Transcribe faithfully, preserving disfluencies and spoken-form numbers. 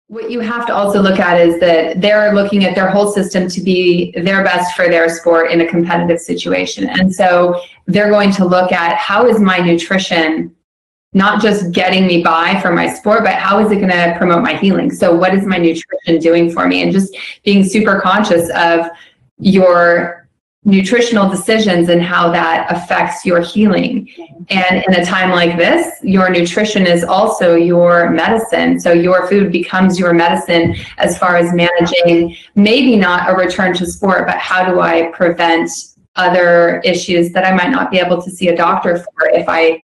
what you have to also look at is that they're looking at their whole system to be their best for their sport in a competitive situation. And so they're going to look at, how is my nutrition not just getting me by for my sport, but how is it going to promote my healing? So what is my nutrition doing for me? And just being super conscious of your nutritional decisions and how that affects your healing. And in a time like this, your nutrition is also your medicine. So your food becomes your medicine as far as managing, maybe not a return to sport, but how do I prevent other issues that I might not be able to see a doctor for if I